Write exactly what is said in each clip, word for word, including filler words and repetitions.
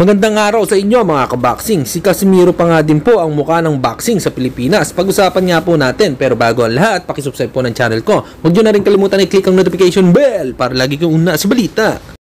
Magandang araw sa inyo mga kaboxing. Si Casimero pa nga din po ang mukha ng boxing sa Pilipinas. Pag-usapan nga po natin, pero bago ang lahat, pakisubscribe po ng channel ko. Huwag nyo na rin kalimutan i-click ang notification bell para lagi kang una sa balita.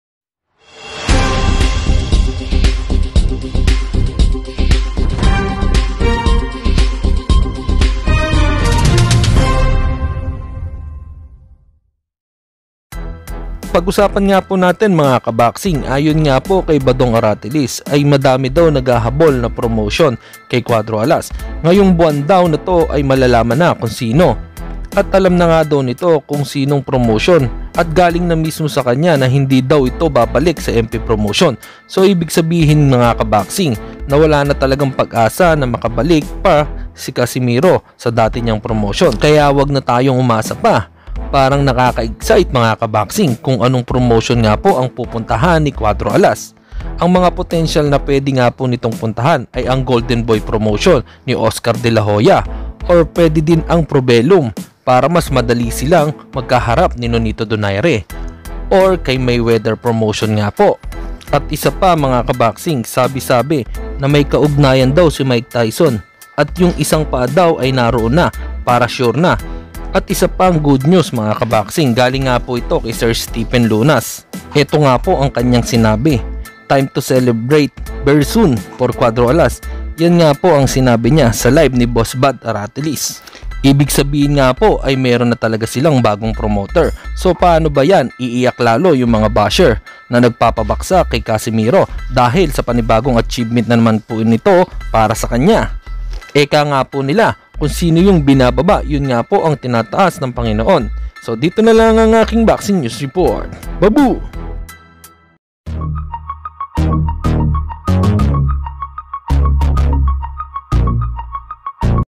Pag-usapan nga po natin mga kaboxing, ayon nga po kay Badong Aratiles ay madami daw naghahabol na promotion kay Quadro Alas. Ngayong buwan daw na to ay malalaman na kung sino. At alam na nga daw nito kung sinong promotion at galing na mismo sa kanya na hindi daw ito babalik sa M P promotion. So ibig sabihin mga kaboxing na wala na talagang pag-asa na makabalik pa si Casimero sa dati niyang promotion. Kaya wag na tayong umasa pa. Parang nakaka-excite mga kaboxing kung anong promotion nga po ang pupuntahan ni Quadro Alas. Ang mga potential na pwede nga po nitong puntahan ay ang Golden Boy promotion ni Oscar de la Hoya or pwede din ang Probellum para mas madali silang magkaharap ni Nonito Donaire or kay Mayweather promotion nga po. At isa pa mga kaboxing, sabi-sabi na may kaugnayan daw si Mike Tyson at yung isang pa daw ay naroon na para sure na. At isa pang good news mga kaboxing, galing nga po ito kay Sir Stephen Lunas. Ito nga po ang kanyang sinabi, time to celebrate very soon for Quadro Alas. Yan nga po ang sinabi niya sa live ni Boss Bad Aratiles. Ibig sabihin nga po ay meron na talaga silang bagong promoter. So paano ba yan? Iiyak lalo yung mga basher na nagpapabaksa kay Casimero dahil sa panibagong achievement na naman po nito para sa kanya. Eka nga po nila, kung sino yung binababa, yun nga po ang tinataas ng Panginoon. So dito na lang ang aking boxing news report. Babu!